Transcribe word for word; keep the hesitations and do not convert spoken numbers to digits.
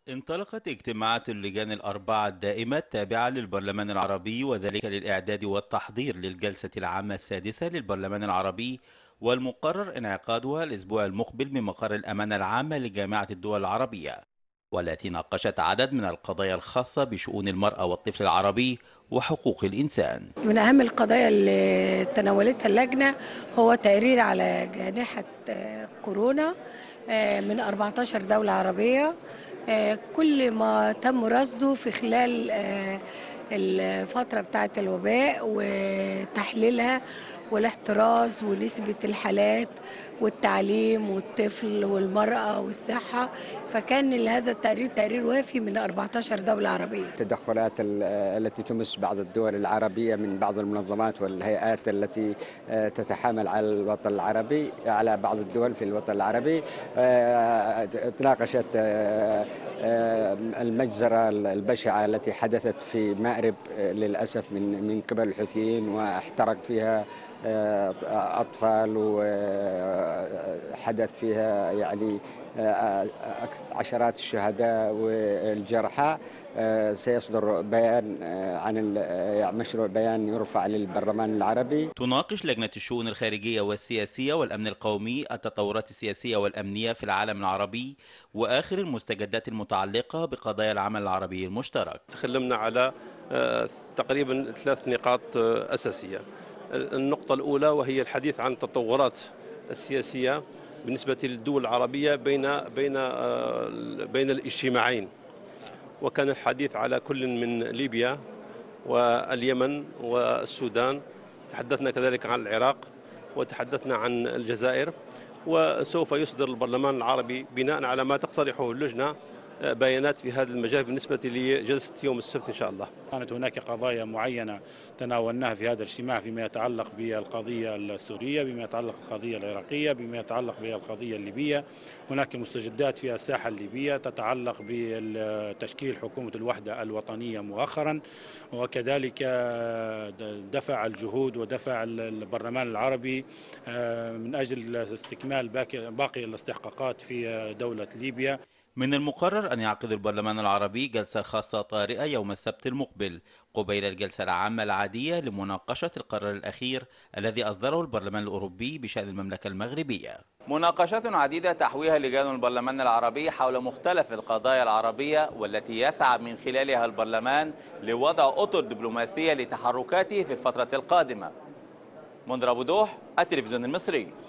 انطلقت اجتماعات اللجان الأربعة الدائمة التابعة للبرلمان العربي، وذلك للإعداد والتحضير للجلسة العامة السادسة للبرلمان العربي، والمقرر انعقادها الأسبوع المقبل بمقر الأمانة العامة لجامعة الدول العربية، والتي ناقشت عدد من القضايا الخاصة بشؤون المرأة والطفل العربي وحقوق الإنسان. من أهم القضايا اللي تناولتها اللجنة هو تقرير على جائحة كورونا من أربعة عشر دولة عربية، كل ما تم رصده في خلال الفترة بتاعة الوباء وتحليلها والاحتراز ونسبة الحالات والتعليم والطفل والمرأة والصحة. فكان هذا التقرير تقرير وافي من أربعة عشر دولة عربية. التدخلات التي تمس بعض الدول العربية من بعض المنظمات والهيئات التي تتحامل على الوطن العربي، على بعض الدول في الوطن العربي، تناقشت المجزرة البشعة التي حدثت في مأرب للأسف من من قبل الحوثيين، واحترق فيها أطفال وحدث فيها يعني عشرات الشهداء والجرحى. سيصدر بيان عن مشروع بيان يرفع للبرلمان العربي. تناقش لجنة الشؤون الخارجية والسياسية والأمن القومي التطورات السياسية والأمنية في العالم العربي وآخر المستجدات المتعلقة بقضايا العمل العربي المشترك. تكلمنا على تقريبا ثلاث نقاط أساسية. النقطة الأولى وهي الحديث عن التطورات السياسية بالنسبة للدول العربية بين بين بين الاجتماعين، وكان الحديث على كل من ليبيا واليمن والسودان، تحدثنا كذلك عن العراق وتحدثنا عن الجزائر، وسوف يصدر البرلمان العربي بناء على ما تقترحه اللجنة بيانات في هذا المجال بالنسبة لجلسة يوم السبت إن شاء الله. كانت هناك قضايا معينة تناولناها في هذا الاجتماع فيما يتعلق بالقضية السورية، بما يتعلق بالقضية العراقية، بما يتعلق بالقضية الليبية. هناك مستجدات في الساحة الليبية تتعلق بتشكيل حكومة الوحدة الوطنية مؤخرا، وكذلك دفع الجهود ودفع البرلمان العربي من أجل استكمال باقي الاستحقاقات في دولة ليبيا. من المقرر أن يعقد البرلمان العربي جلسة خاصة طارئة يوم السبت المقبل قبيل الجلسة العامة العادية لمناقشة القرار الأخير الذي أصدره البرلمان الأوروبي بشأن المملكة المغربية. مناقشات عديدة تحويها لجان البرلمان العربي حول مختلف القضايا العربية، والتي يسعى من خلالها البرلمان لوضع أطر دبلوماسية لتحركاته في الفترة القادمة. منذر أبو دوح، التلفزيون المصري.